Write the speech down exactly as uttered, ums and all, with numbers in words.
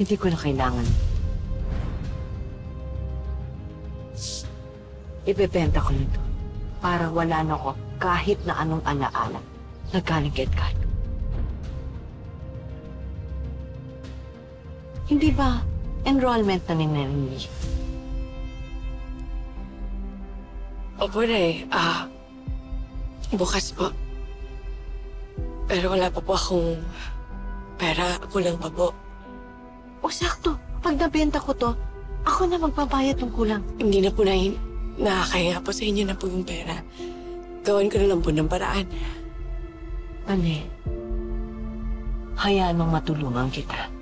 Hindi ko na kailangan. Ibebenta ko nito para wala na ko kahit na anong alaala na galing kay Edgardo. Hindi ba enrollment na ni Nenny? Opo, Nay. Ah, bukas po. Pero wala pa po akong pera. Kulang pa po. O sakto, pag nabenta ko to, ako na magbabayad ng kulang. Hindi na po na nakakaya po sa inyo na po yung pera. Gawin ko na lang po ng paraan. Ane, hayaan mong matulungan kita.